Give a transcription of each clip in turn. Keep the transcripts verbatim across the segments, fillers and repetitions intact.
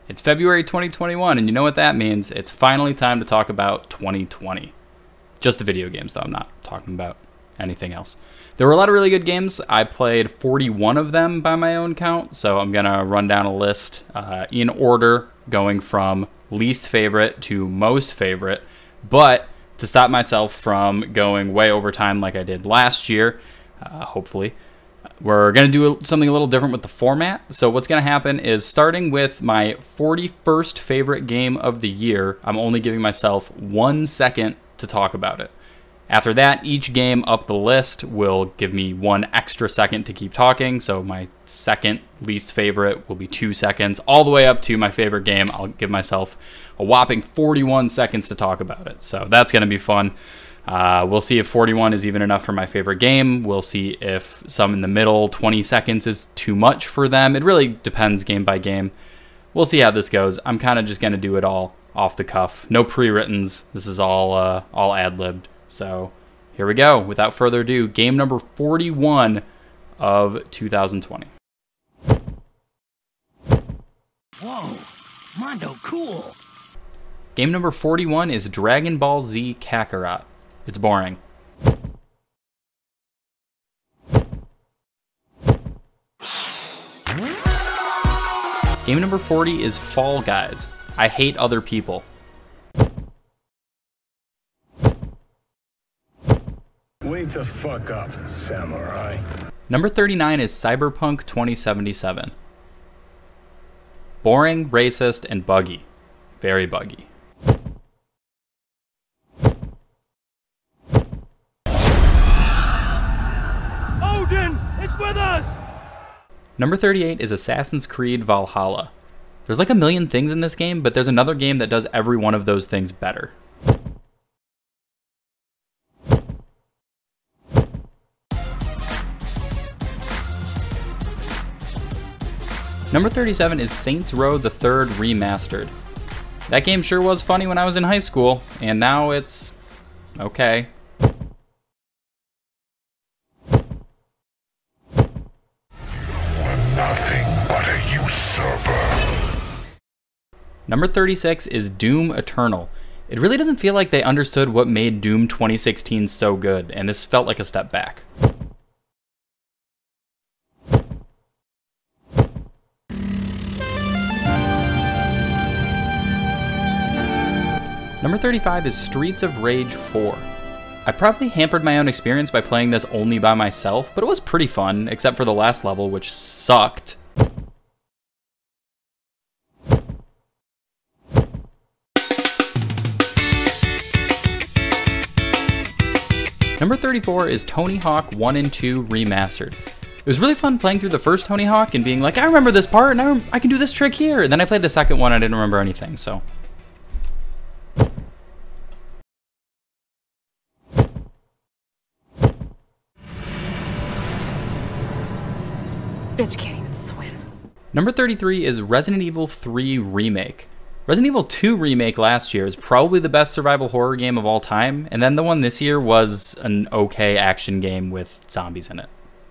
It's February twenty twenty-one, and you know what that means. It's finally time to talk about twenty twenty. Just the video games, though. I'm not talking about anything else. There were a lot of really good games. I played forty-one of them by my own count, so I'm going to run down a list uh, in order, going from least favorite to most favorite. But to stop myself from going way over time like I did last year, uh, hopefully, we're going to do something a little different with the format. So what's going to happen is, starting with my forty-first favorite game of the year, I'm only giving myself one second to talk about it. After that, each game up the list will give me one extra second to keep talking. So my second least favorite will be two seconds. All the way up to my favorite game, I'll give myself a whopping forty-one seconds to talk about it. So that's going to be fun. Uh, we'll see if forty-one is even enough for my favorite game. We'll see if some in the middle, twenty seconds, is too much for them. It really depends game by game. We'll see how this goes. I'm kind of just going to do it all off the cuff. No pre-writtens. This is all, uh, all ad-libbed. So here we go. Without further ado, game number forty-one of two thousand twenty. Whoa, Mondo, cool. Game number forty-one is Dragon Ball Z Kakarot. It's boring. Game number forty is Fall Guys. I hate other people. Wake the fuck up, samurai. Number thirty-nine is Cyberpunk twenty seventy-seven. Boring, racist, and buggy. Very buggy. Odin is with us! Number thirty-eight is Assassin's Creed Valhalla. There's like a million things in this game, but there's another game that does every one of those things better. Number thirty-seven is Saints Row the Third Remastered. That game sure was funny when I was in high school, and now it's okay. Nothing but a usurper. Number thirty-six is Doom Eternal. It really doesn't feel like they understood what made Doom twenty sixteen so good, and this felt like a step back. Number thirty-five is Streets of Rage four. I probably hampered my own experience by playing this only by myself, but it was pretty fun, except for the last level, which sucked. Number thirty-four is Tony Hawk one and two Remastered. It was really fun playing through the first Tony Hawk and being like, I remember this part, and I, rem I can do this trick here. And then I played the second one, and I didn't remember anything, so... Bitch can't even swim. Number thirty-three is Resident Evil three Remake. Resident Evil two Remake last year is probably the best survival horror game of all time, and then the one this year was an okay action game with zombies in it.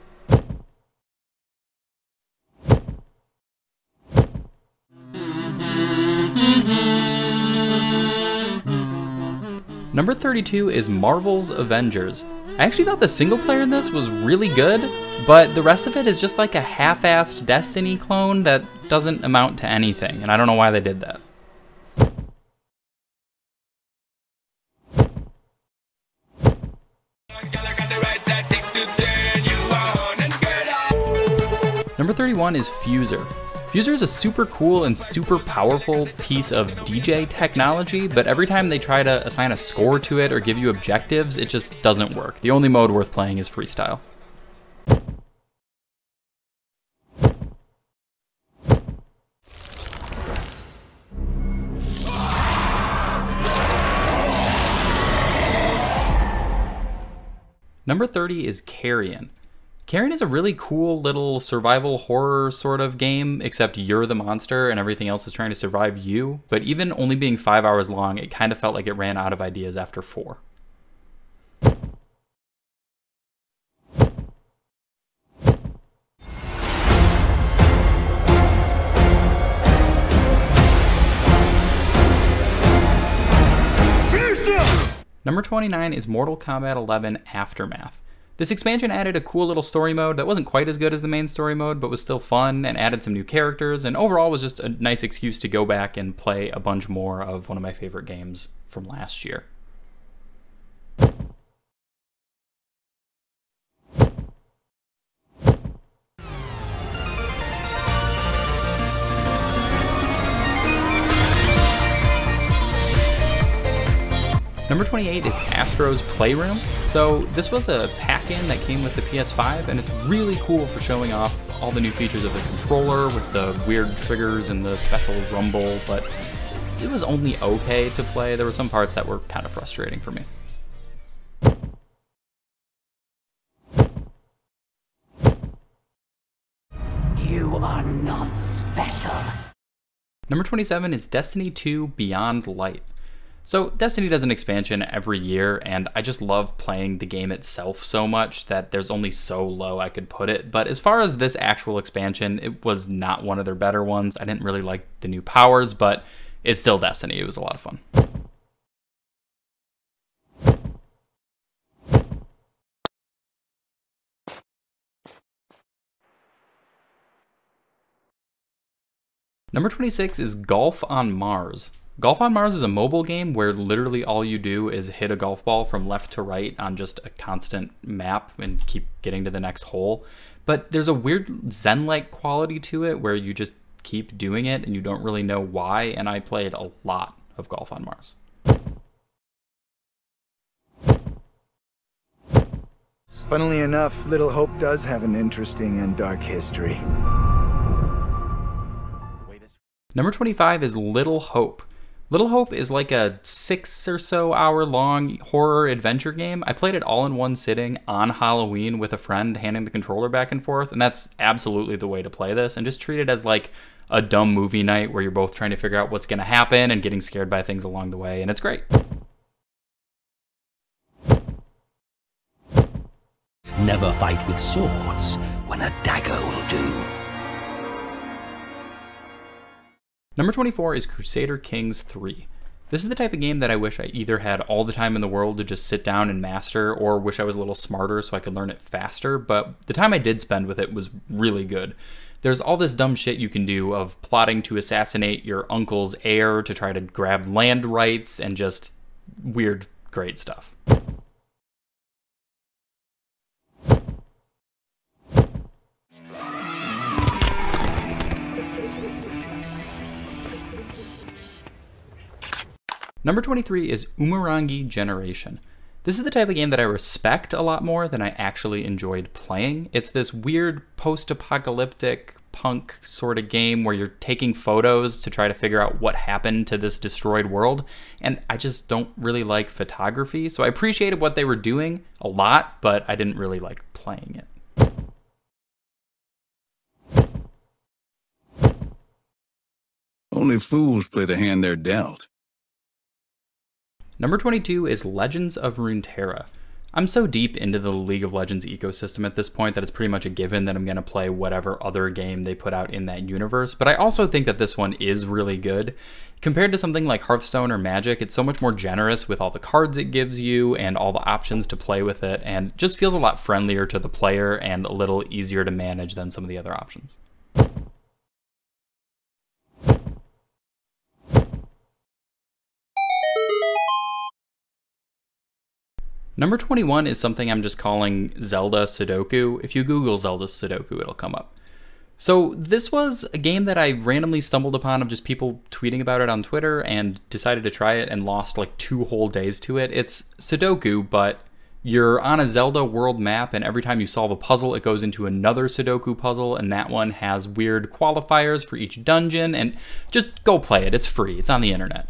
Number thirty-two is Marvel's Avengers. I actually thought the single player in this was really good, but the rest of it is just like a half-assed Destiny clone that doesn't amount to anything, and I don't know why they did that. Number thirty-one is Fuser. Fuser is a super cool and super powerful piece of D J technology, but every time they try to assign a score to it or give you objectives, it just doesn't work. The only mode worth playing is freestyle. Number thirty is Carrion. Carrion is a really cool little survival horror sort of game, except you're the monster and everything else is trying to survive you. But even only being five hours long, it kind of felt like it ran out of ideas after four. Number twenty-nine is Mortal Kombat eleven Aftermath. This expansion added a cool little story mode that wasn't quite as good as the main story mode, but was still fun and added some new characters, and overall was just a nice excuse to go back and play a bunch more of one of my favorite games from last year. Number twenty-eight is Astro's Playroom. So this was a pack-in that came with the P S five, and it's really cool for showing off all the new features of the controller with the weird triggers and the special rumble, but it was only okay to play. There were some parts that were kind of frustrating for me. You are not special. Number twenty-seven is Destiny two Beyond Light. So Destiny does an expansion every year, and I just love playing the game itself so much that there's only so low I could put it. But as far as this actual expansion, it was not one of their better ones. I didn't really like the new powers, but it's still Destiny. It was a lot of fun. Number twenty-six is Golf on Mars. Golf on Mars is a mobile game where literally all you do is hit a golf ball from left to right on just a constant map and keep getting to the next hole. But there's a weird Zen-like quality to it where you just keep doing it and you don't really know why, and I played a lot of Golf on Mars. Funnily enough, Little Hope does have an interesting and dark history. Number twenty-five is Little Hope. Little Hope is like a six or so hour long horror adventure game. I played it all in one sitting on Halloween with a friend, handing the controller back and forth, and that's absolutely the way to play this, and just treat it as like a dumb movie night where you're both trying to figure out what's going to happen and getting scared by things along the way, and it's great. Never fight with swords when a dagger will do. Number twenty-four is Crusader Kings three. This is the type of game that I wish I either had all the time in the world to just sit down and master, or wish I was a little smarter so I could learn it faster, but the time I did spend with it was really good. There's all this dumb shit you can do of plotting to assassinate your uncle's heir to try to grab land rights and just weird, great stuff. Number twenty-three is Umurangi Generation. This is the type of game that I respect a lot more than I actually enjoyed playing. It's this weird post-apocalyptic punk sort of game where you're taking photos to try to figure out what happened to this destroyed world, and I just don't really like photography, so I appreciated what they were doing a lot, but I didn't really like playing it. Only fools play the hand they're dealt. Number twenty-two is Legends of Runeterra. I'm so deep into the League of Legends ecosystem at this point that it's pretty much a given that I'm going to play whatever other game they put out in that universe, but I also think that this one is really good. Compared to something like Hearthstone or Magic, it's so much more generous with all the cards it gives you and all the options to play with it, and just feels a lot friendlier to the player and a little easier to manage than some of the other options. Number twenty-one is something I'm just calling Zelda Sudoku. If you Google Zelda Sudoku, it'll come up. So this was a game that I randomly stumbled upon of just people tweeting about it on Twitter and decided to try it and lost like two whole days to it. It's Sudoku, but you're on a Zelda world map, and every time you solve a puzzle, it goes into another Sudoku puzzle, and that one has weird qualifiers for each dungeon, and just go play it. It's free. It's on the internet.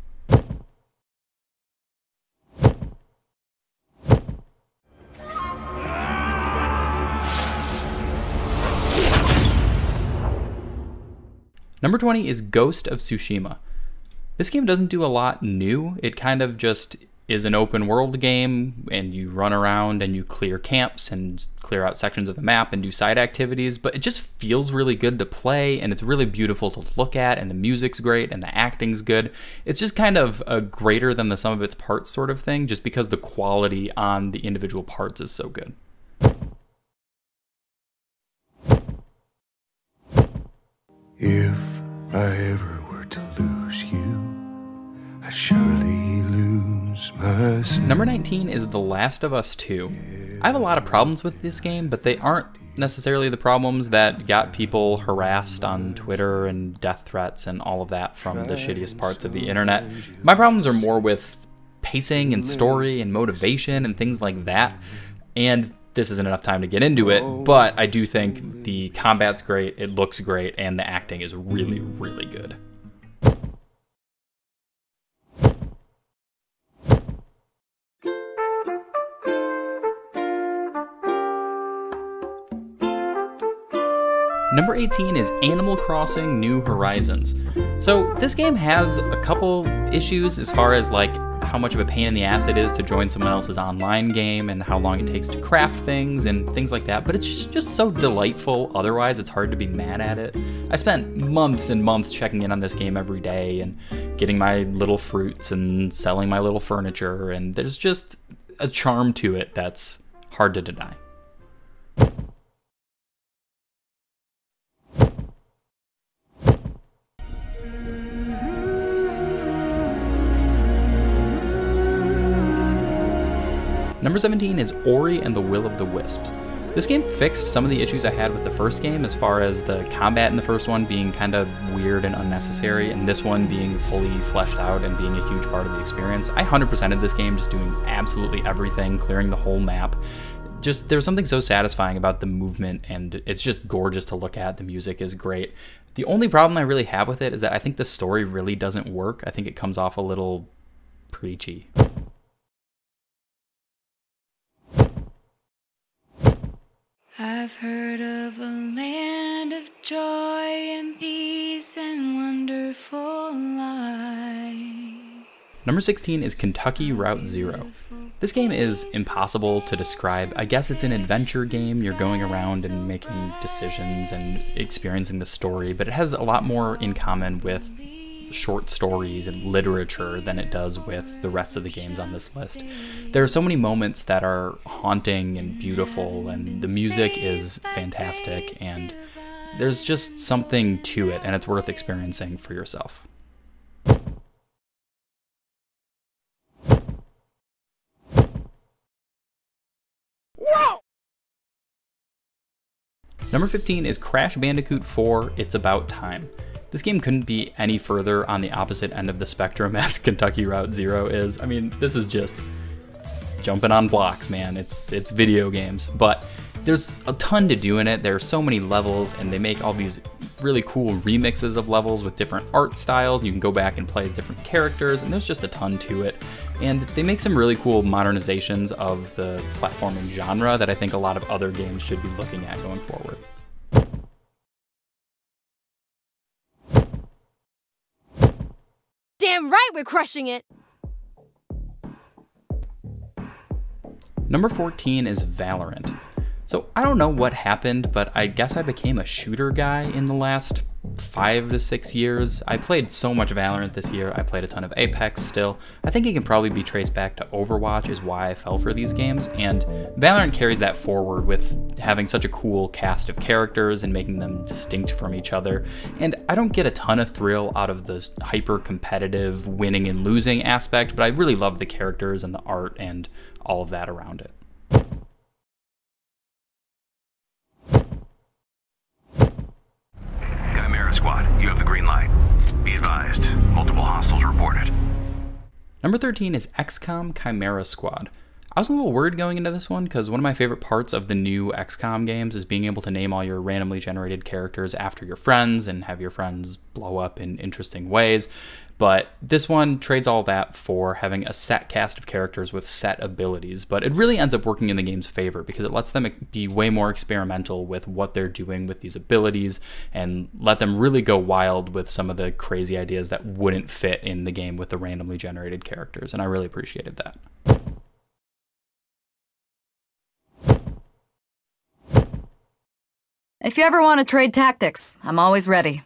Number twenty is Ghost of Tsushima. This game doesn't do a lot new. It kind of just is an open world game, and you run around and you clear camps and clear out sections of the map and do side activities, but it just feels really good to play, and it's really beautiful to look at, and the music's great and the acting's good. It's just kind of a greater than the sum of its parts sort of thing, just because the quality on the individual parts is so good. If I ever were to lose you, I'd surely lose myself. Number nineteen is The Last of Us two. I have a lot of problems with this game, but they aren't necessarily the problems that got people harassed on Twitter and death threats and all of that from the shittiest parts of the internet. My problems are more with pacing and story and motivation and things like that. And this isn't enough time to get into it, but I do think the combat's great, it looks great, and the acting is really, really good. Number eighteen is Animal Crossing New Horizons. So this game has a couple issues as far as like how much of a pain in the ass it is to join someone else's online game and how long it takes to craft things and things like that, but it's just so delightful otherwise it's hard to be mad at it. I spent months and months checking in on this game every day and getting my little fruits and selling my little furniture, and there's just a charm to it that's hard to deny. Number seventeen is Ori and the Will of the Wisps. This game fixed some of the issues I had with the first game as far as the combat in the first one being kind of weird and unnecessary, and this one being fully fleshed out and being a huge part of the experience. I one hundred percented this game, just doing absolutely everything, clearing the whole map. Just, there's something so satisfying about the movement, and it's just gorgeous to look at. The music is great. The only problem I really have with it is that I think the story really doesn't work. I think it comes off a little preachy. I've heard of a land of joy and peace and wonderful life. Number sixteen is Kentucky Route Zero. This game is impossible to describe. I guess it's an adventure game. You're going around and making decisions and experiencing the story, but it has a lot more in common with short stories and literature than it does with the rest of the games on this list. There are so many moments that are haunting and beautiful, and the music is fantastic, and there's just something to it, and it's worth experiencing for yourself. Whoa! Number fifteen is Crash Bandicoot four, It's About Time. This game couldn't be any further on the opposite end of the spectrum as Kentucky Route Zero is. I mean, this is just jumping on blocks, man. It's it's video games, but there's a ton to do in it. There are so many levels, and they make all these really cool remixes of levels with different art styles. You can go back and play as different characters, and there's just a ton to it. And they make some really cool modernizations of the platforming genre that I think a lot of other games should be looking at going forward. Damn right we're crushing it! Number fourteen is Valorant. So I don't know what happened, but I guess I became a shooter guy in the last five to six years. I played so much Valorant this year. I played a ton of Apex still. I think it can probably be traced back to Overwatch is why I fell for these games, and Valorant carries that forward with having such a cool cast of characters and making them distinct from each other. And I don't get a ton of thrill out of the hyper-competitive winning and losing aspect, but I really love the characters and the art and all of that around it. Squad, you have the green light. Be advised, multiple hostiles reported. Number thirteen is X COM Chimera Squad. I was a little worried going into this one because one of my favorite parts of the new X COM games is being able to name all your randomly generated characters after your friends and have your friends blow up in interesting ways. But this one trades all that for having a set cast of characters with set abilities. But it really ends up working in the game's favor because it lets them be way more experimental with what they're doing with these abilities and let them really go wild with some of the crazy ideas that wouldn't fit in the game with the randomly generated characters. And I really appreciated that. If you ever want to trade tactics, I'm always ready.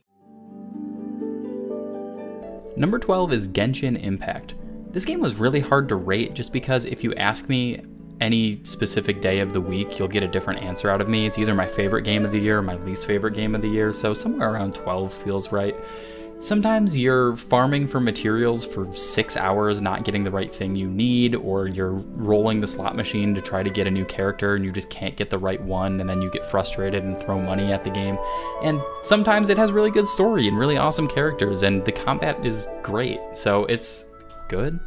Number twelve is Genshin Impact. This game was really hard to rate just because if you ask me any specific day of the week, you'll get a different answer out of me. It's either my favorite game of the year or my least favorite game of the year, so somewhere around twelve feels right. Sometimes you're farming for materials for six hours, not getting the right thing you need, or you're rolling the slot machine to try to get a new character and you just can't get the right one, and then you get frustrated and throw money at the game. And sometimes it has really good story and really awesome characters, and the combat is great, so it's good.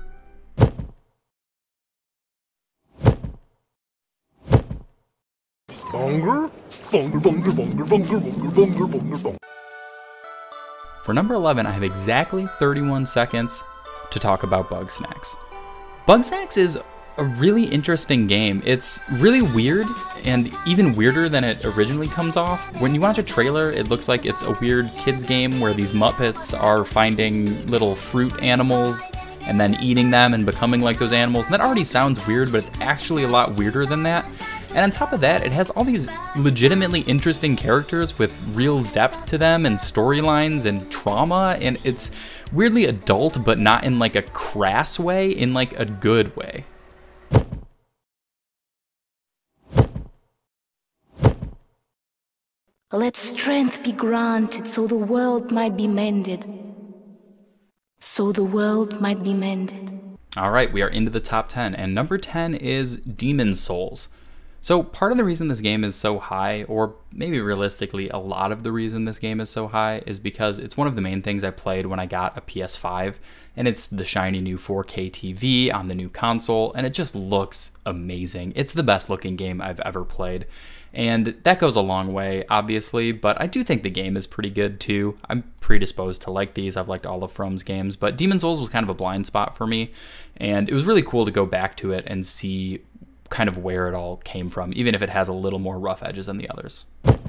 Bonger? Bonger, bonger, bonger, bonger, bonger, bonger, bonger, bonger. For number eleven, I have exactly thirty-one seconds to talk about Bugsnax. Bugsnax is a really interesting game. It's really weird, and even weirder than it originally comes off. When you watch a trailer, it looks like it's a weird kids game where these Muppets are finding little fruit animals and then eating them and becoming like those animals. And that already sounds weird, but it's actually a lot weirder than that. And on top of that, it has all these legitimately interesting characters with real depth to them and storylines and trauma, and it's weirdly adult, but not in like a crass way, in like a good way. Let strength be granted so the world might be mended. So the world might be mended. All right, we are into the top ten, and number ten is Demon's Souls. So part of the reason this game is so high, or maybe realistically a lot of the reason this game is so high, is because it's one of the main things I played when I got a P S five, and it's the shiny new four K T V on the new console, and it just looks amazing. It's the best looking game I've ever played, and that goes a long way, obviously, but I do think the game is pretty good too. I'm predisposed to like these. I've liked all of From's games, but Demon's Souls was kind of a blind spot for me, and it was really cool to go back to it and see kind of where it all came from, even if it has a little more rough edges than the others.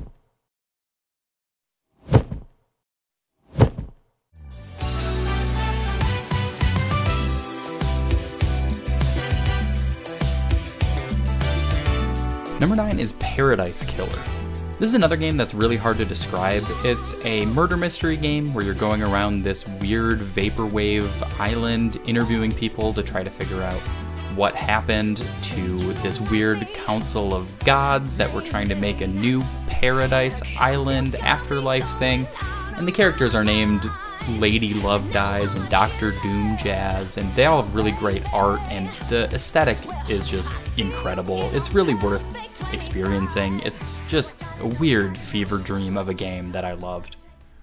Number nine is Paradise Killer. This is another game that's really hard to describe. It's a murder mystery game where you're going around this weird vaporwave island interviewing people to try to figure out what happened to this weird council of gods that were trying to make a new paradise island afterlife thing. And the characters are named Lady Love Dies and Doctor Doom Jazz, and they all have really great art, and the aesthetic is just incredible. It's really worth experiencing. It's just a weird fever dream of a game that I loved.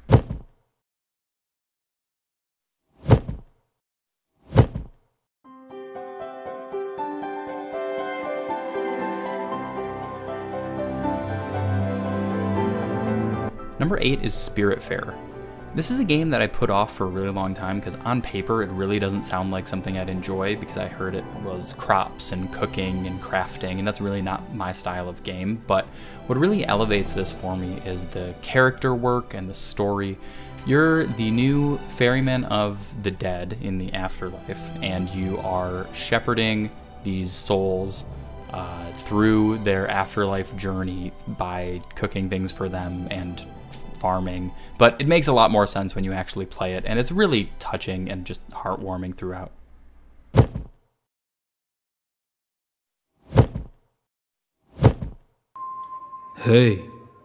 Number eight is Spiritfarer. This is a game that I put off for a really long time because on paper it really doesn't sound like something I'd enjoy, because I heard it was crops and cooking and crafting, and that's really not my style of game. But what really elevates this for me is the character work and the story. You're the new ferryman of the dead in the afterlife, and you are shepherding these souls uh, through their afterlife journey by cooking things for them and farming, but it makes a lot more sense when you actually play it, and it's really touching and just heartwarming throughout. Hey.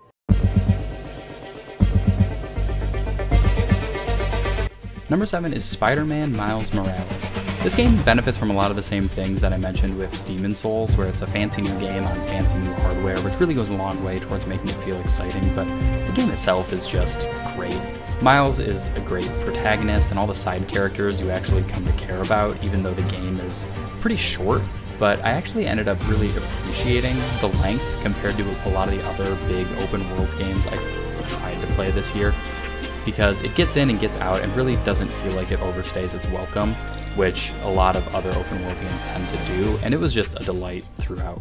Number seven is Spider-Man Miles Morales. This game benefits from a lot of the same things that I mentioned with Demon's Souls, where it's a fancy new game on fancy new hardware, which really goes a long way towards making it feel exciting, but the game itself is just great. Miles is a great protagonist, and all the side characters you actually come to care about, even though the game is pretty short. but I actually ended up really appreciating the length compared to a lot of the other big open world games I tried to play this year, because it gets in and gets out and really doesn't feel like it overstays its welcome, which a lot of other open world games tend to do, and it was just a delight throughout.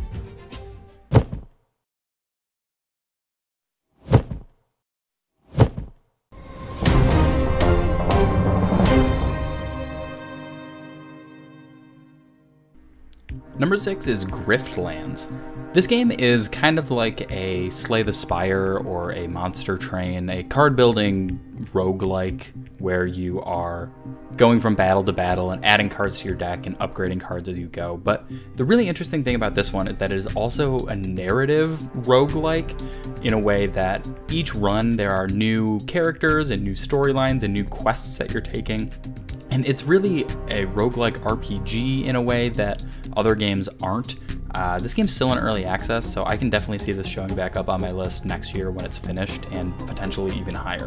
Number six is Griftlands. This game is kind of like a Slay the Spire or a Monster Train, a card building roguelike where you are going from battle to battle and adding cards to your deck and upgrading cards as you go. But the really interesting thing about this one is that it is also a narrative roguelike in a way that each run there are new characters and new storylines and new quests that you're taking. And it's really a roguelike R P G in a way that other games aren't. Uh, this game's still in early access, so I can definitely see this showing back up on my list next year when it's finished, and potentially even higher.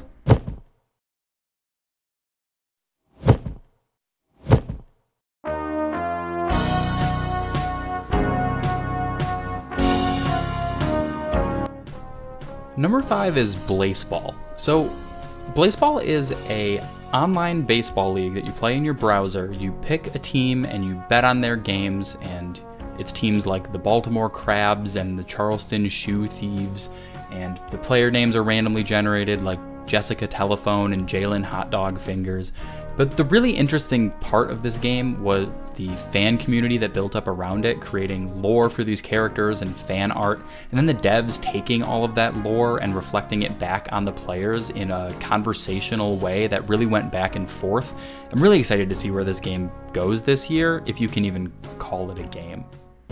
Number five is Blaseball. So, Blaseball is a online baseball league that you play in your browser. You pick a team and you bet on their games, and it's teams like the Baltimore Crabs and the Charleston Shoe Thieves, and the player names are randomly generated like Jessica Telephone and Jalen Hot Dog Fingers. But the really interesting part of this game was the fan community that built up around it, creating lore for these characters and fan art, and then the devs taking all of that lore and reflecting it back on the players in a conversational way that really went back and forth. I'm really excited to see where this game goes this year, if you can even call it a game.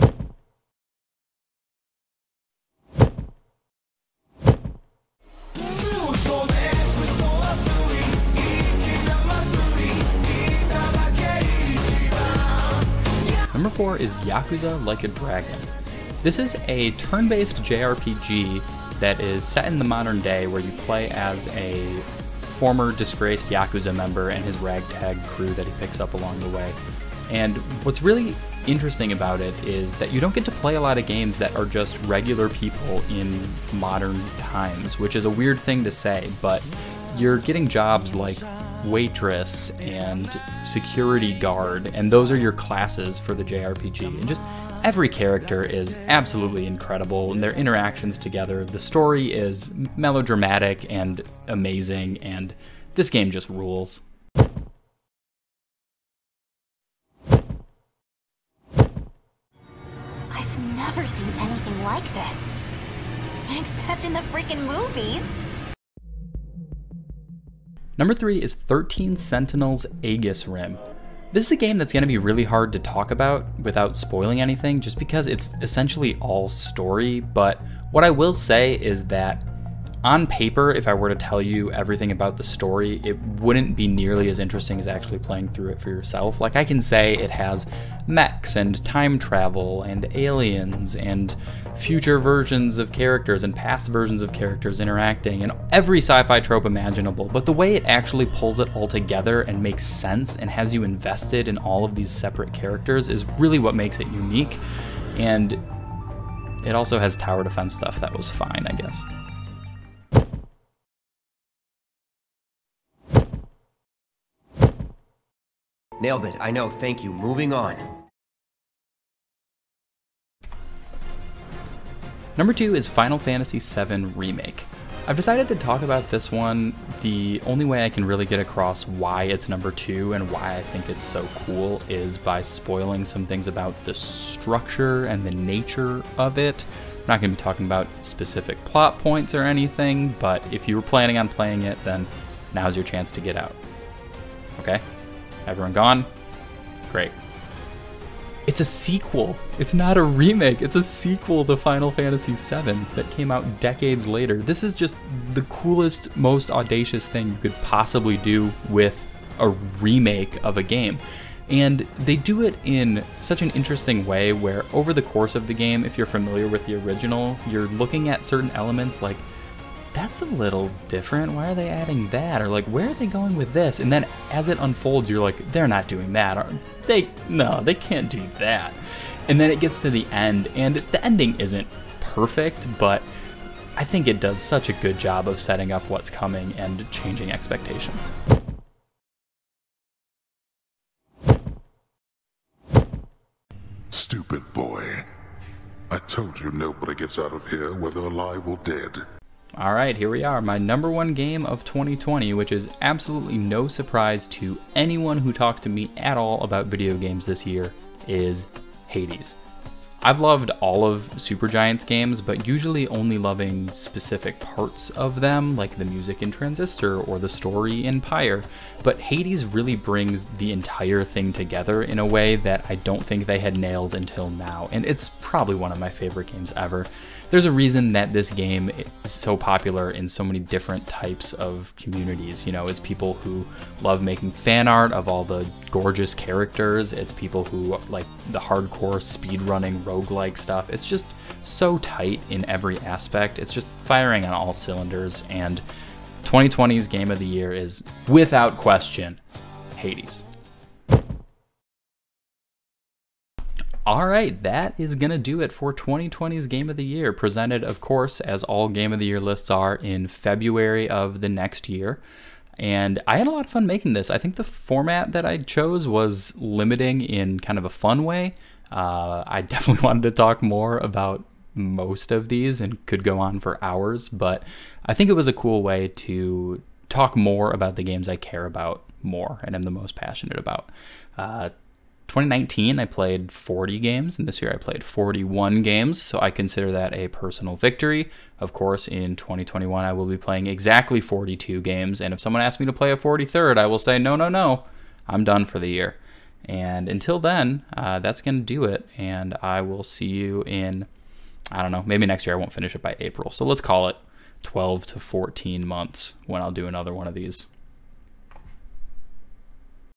Number four is Yakuza Like a Dragon. This is a turn-based J R P G that is set in the modern day, where you play as a former disgraced Yakuza member and his ragtag crew that he picks up along the way. And what's really interesting about it is that you don't get to play a lot of games that are just regular people in modern times, which is a weird thing to say, but you're getting jobs like waitress and security guard, and those are your classes for the J R P G. And just every character is absolutely incredible, and their interactions together. The story is melodramatic and amazing, and this game just rules. I've never seen anything like this, except in the freaking movies. Number three is thirteen Sentinels Aegis Rim. This is a game that's going to be really hard to talk about without spoiling anything, just because it's essentially all story. But what I will say is that on paper, if I were to tell you everything about the story, it wouldn't be nearly as interesting as actually playing through it for yourself. Like, I can say it has mechs and time travel and aliens and future versions of characters and past versions of characters interacting and every sci-fi trope imaginable, but the way it actually pulls it all together and makes sense and has you invested in all of these separate characters is really what makes it unique. And it also has tower defense stuff that was fine, I guess. Nailed it. I know. Thank you. Moving on. Number two is Final Fantasy seven Remake. I've decided to talk about this one the only way I can really get across why it's number two and why I think it's so cool is by spoiling some things about the structure and the nature of it. I'm not going to be talking about specific plot points or anything, but if you were planning on playing it, then now's your chance to get out. Okay? Everyone gone? Great. It's a sequel. It's not a remake. It's a sequel to Final Fantasy seven that came out decades later. This is just the coolest, most audacious thing you could possibly do with a remake of a game. And they do it in such an interesting way where over the course of the game, if you're familiar with the original, you're looking at certain elements like that's a little different. Why are they adding that? Or like, where are they going with this? And then as it unfolds, you're like, they're not doing that. Are they? No, they can't do that. And then it gets to the end, and the ending isn't perfect, but I think it does such a good job of setting up what's coming and changing expectations. Stupid boy. I told you nobody gets out of here, whether alive or dead. Alright, here we are, my number one game of twenty twenty, which is absolutely no surprise to anyone who talked to me at all about video games this year, is Hades. I've loved all of Supergiant's games, but usually only loving specific parts of them, like the music in Transistor or the story in Pyre. But Hades really brings the entire thing together in a way that I don't think they had nailed until now, and it's probably one of my favorite games ever. There's a reason that this game is so popular in so many different types of communities. You know, it's people who love making fan art of all the gorgeous characters. It's people who like the hardcore speedrunning roguelike stuff. It's just so tight in every aspect. It's just firing on all cylinders, and twenty twenty's game of the year is, without question, Hades. All right, that is going to do it for twenty twenty's Game of the Year, presented, of course, as all Game of the Year lists are, in February of the next year. And I had a lot of fun making this. I think the format that I chose was limiting in kind of a fun way. Uh, I definitely wanted to talk more about most of these and could go on for hours, but I think it was a cool way to talk more about the games I care about more and am the most passionate about. Uh, twenty nineteen, I played forty games, and this year I played forty-one games, so I consider that a personal victory. Of course, in twenty twenty-one, I will be playing exactly forty-two games, and if someone asks me to play a forty-third, I will say, no, no, no, I'm done for the year. And until then, uh, that's going to do it, and I will see you in, I don't know, maybe next year. I won't finish it by April, so let's call it twelve to fourteen months when I'll do another one of these.